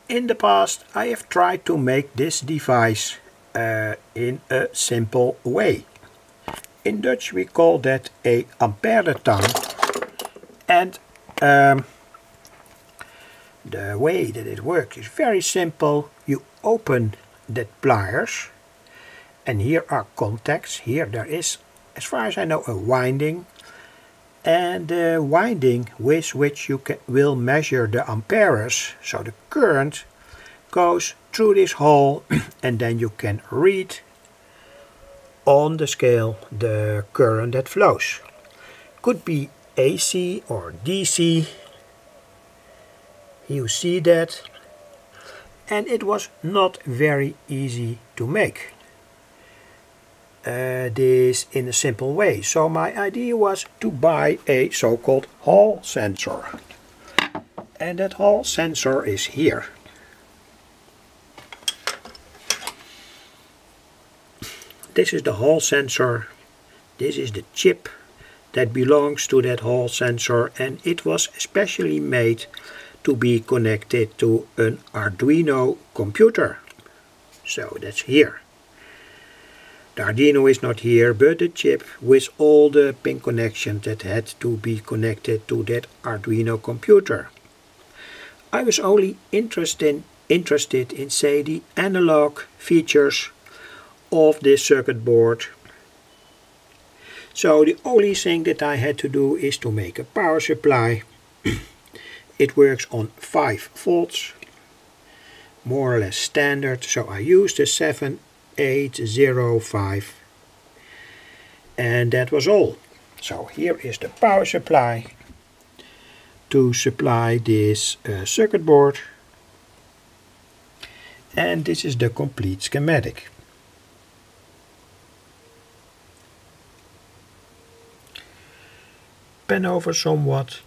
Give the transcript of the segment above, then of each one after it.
In the past I have tried to make this device in a simple way. In Dutch we call that a amperetang, and the way that it works is very simple. You open that pliers and here are contacts. Here there is, as far as I know, a winding, and the winding with which you will measure the amperes, so the current, goes through this hole and then you can read on the scale the current that flows. Could be AC or DC. You see that, and it was not very easy to make this in a simple way. So my idea was to buy a so-called Hall sensor, and that Hall sensor is here. This is the Hall sensor. This is the chip that belongs to that Hall sensor, and it was especially made to be connected to an Arduino computer. So that's here. The Arduino is not here, but the chip with all the pin connections that had to be connected to that Arduino computer. I was only interested in, say, the analog features of this circuit board. So the only thing that I had to do is to make a power supply. It works on 5 volts, more or less standard, so I used the 7805, and that was all. So here is the power supply to supply this circuit board, and this is the complete schematic. Pen over somewhat.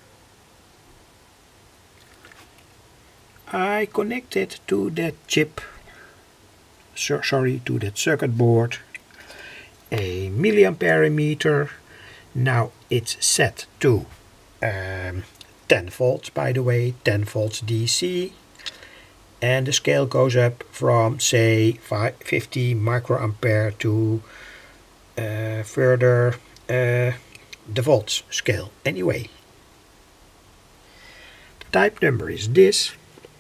I connected to that chip, to that circuit board, a milliampere meter. Now it's set to 10 volts, by the way, 10 volts DC, and the scale goes up from, say, 50 microampere to further the volts scale. Anyway, the type number is this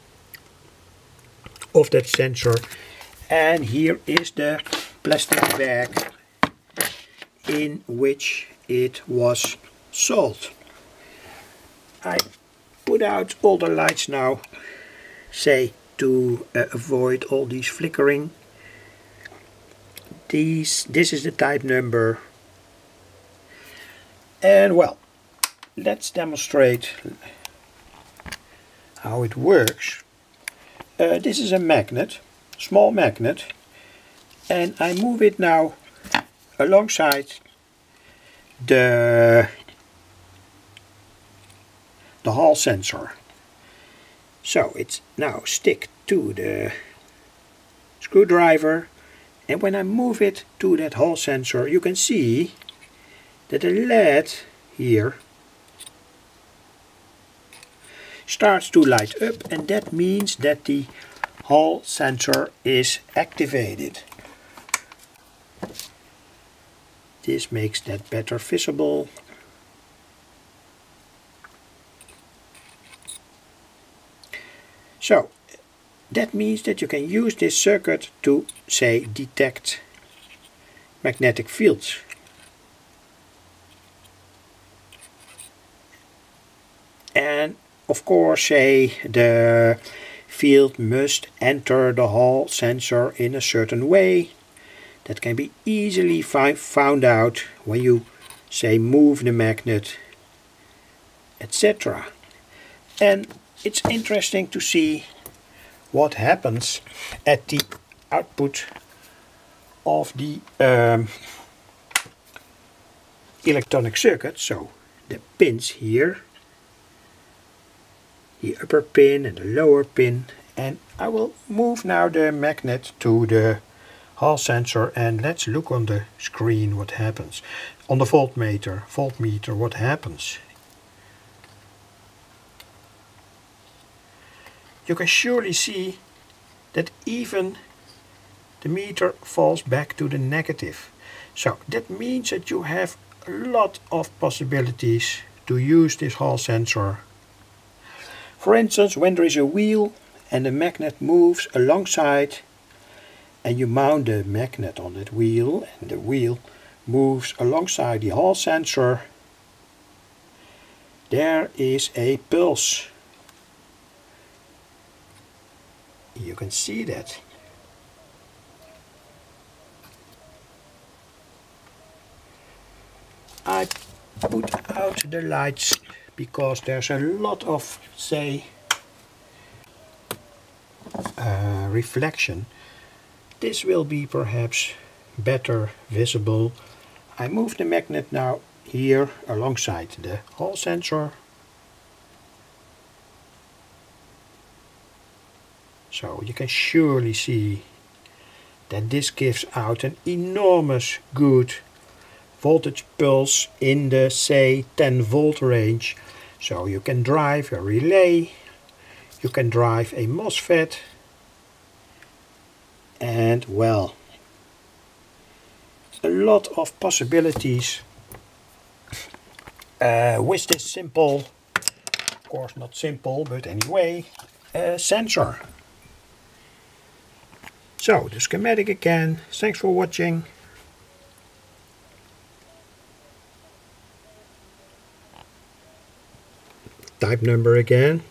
of that sensor, and here is the plastic bag in which it was sold. I put out all the lights now, say, to avoid all these flickering. This is the type number, and well, let's demonstrate how it works. This is a magnet, small magnet, and I move it now alongside the Hall sensor. So it's now stick to the screwdriver, and when I move it to that Hall sensor, you can see that the LED here starts to light up, and that means that the Hall sensor is activated. This makes that better visible. So that means that you can use this circuit to, say, detect magnetic fields. And of course, say, the field must enter the Hall sensor in a certain way. That can be easily found out when you, say, move the magnet, etc. And it's interesting to see what happens at the output of the electronic circuit. So the pins here, the upper pin and the lower pin, and I will move now the magnet to the Hall sensor, and let's look on the screen what happens. On the voltmeter what happens. you can surely see that even the meter falls back to the negative. So that means that you have a lot of possibilities to use this Hall sensor. For instance, when there is a wheel and the magnet moves alongside and you mount the magnet on that wheel and the wheel moves alongside the Hall sensor, there is a pulse. You can see that. I put out the lights because there's a lot of, say, reflection. This will be perhaps better visible. I move the magnet now here alongside the Hall sensor. So you can surely see that this gives out an enormous good voltage pulse in the, say, 10 volt range. So you can drive a relay, you can drive a MOSFET, and well, a lot of possibilities with this simple, of course not simple, but anyway, sensor. So the schematic again. Thanks for watching. Type number again.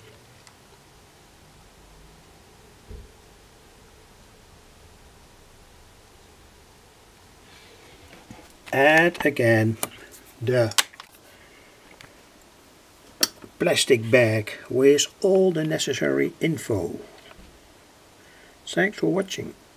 And again the plastic bag with all the necessary info. Thanks for watching.